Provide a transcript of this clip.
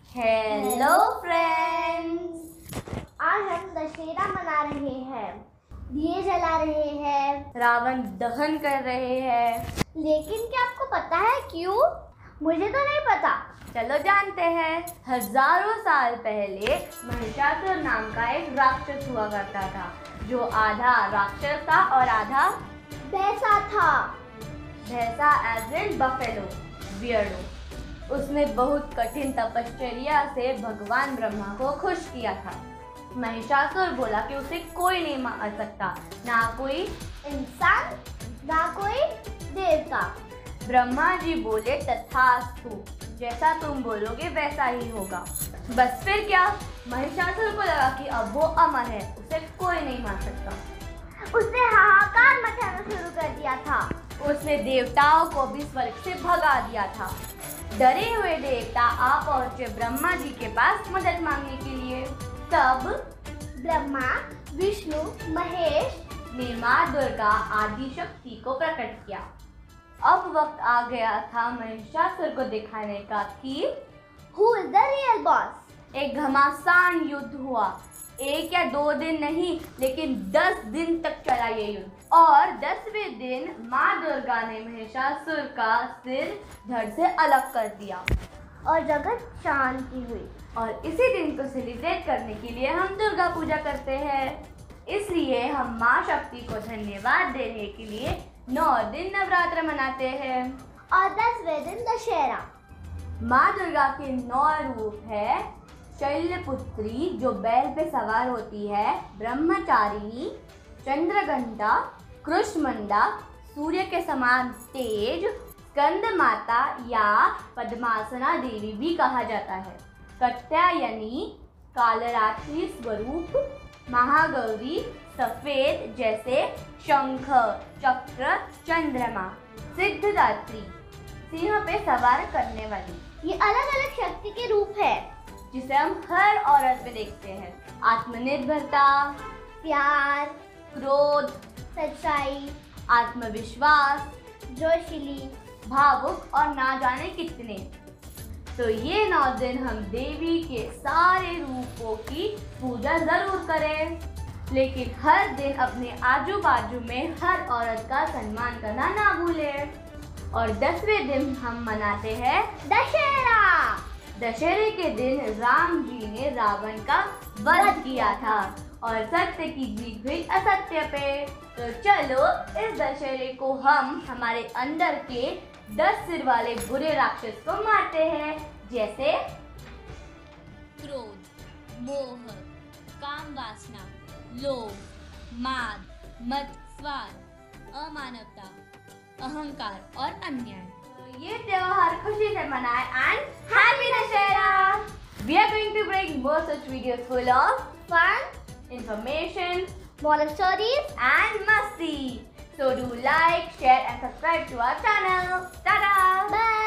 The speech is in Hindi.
हेलो फ्रेंड्स, आज हम दशहरा मना रहे हैं, दिए जला रहे हैं, रावण दहन कर रहे हैं। लेकिन क्या आपको पता है क्यों? मुझे तो नहीं पता। चलो जानते हैं। हजारों साल पहले महिषासुर नाम का एक राक्षस हुआ करता था, जो आधा राक्षस था और आधा भैंसा था। भैंसा एज इन बफेलो, बियर्डो। उसने बहुत कठिन तपश्चर्या से भगवान ब्रह्मा को खुश किया था। महिषासुर बोला कि उसे कोई नहीं मार सकता, ना कोई इंसान, ना कोई देवता। ब्रह्मा जी बोले तथास्तु, जैसा तुम बोलोगे वैसा ही होगा। बस फिर क्या, महिषासुर को लगा कि अब वो अमर है, उसे कोई नहीं मार सकता। उसने हाहाकार मचाना शुरू कर दिया था। उसने देवताओं को भी स्वर्ग से भगा दिया था। डरे हुए देवता आ पहुंचे ब्रह्मा जी के पास मदद मांगने के लिए। तब ब्रह्मा, विष्णु, महेश ने माँ दुर्गा आदि शक्ति को प्रकट किया। अब वक्त आ गया था महिषासुर को दिखाने का कि who is the real boss. एक घमासान युद्ध हुआ। 1 या 2 दिन नहीं, लेकिन 10 दिन तक चला ये युद्ध। और 10वें दिन माँ दुर्गा ने महिषासुर का सिर धड़ से अलग कर दिया और जगत शांति हुई। और इसी दिन को सेलिब्रेट करने के लिए हम दुर्गा पूजा करते हैं। इसलिए हम माँ शक्ति को धन्यवाद देने के लिए 9 दिन नवरात्र मनाते हैं। और 10वें दिन दशहरा। माँ दुर्गा के 9 रूप है। शैलपुत्री, जो बैल पे सवार होती है, ब्रह्मचारिणी, चंद्रघंटा, कृष्णमंडा, सूर्य के समान तेज, स्कंद माता या पद्मासना देवी भी कहा जाता है, कात्यायनी, कालरात्रि स्वरूप, महागौरी, सफेद जैसे शंख, चक्र, चंद्रमा, सिद्धदात्री, सिंह पे सवार करने वाली। ये अलग अलग शक्ति के रूप है, जिसे हम हर औरत में देखते हैं। आत्मनिर्भरता, प्यार, क्रोध, सच्चाई, आत्मविश्वास, जोशीली, भावुक और ना जाने कितने। तो ये 9 दिन हम देवी के सारे रूपों की पूजा जरूर करें, लेकिन हर दिन अपने आजू बाजू में हर औरत का सम्मान करना ना भूलें। और 10वें दिन हम मनाते हैं दशहरा। दशहरे के दिन राम जी ने रावण का वध किया था और सत्य की जीत हुई असत्य पे। तो चलो इस दशहरे को हम हमारे अंदर के 10 सिर वाले बुरे राक्षस को मारते हैं, जैसे क्रोध, मोह, काम वासना, लोभ, माद, मद, स्वार्थ, अमानवता, अहंकार और अन्याय। ये त्योहार खुशी से मनाएं and Happy Dussehra! We are going to bring more such videos full of Fun, information moral stories, and masti. So do like, share and subscribe to our channel. Ta-da! bye.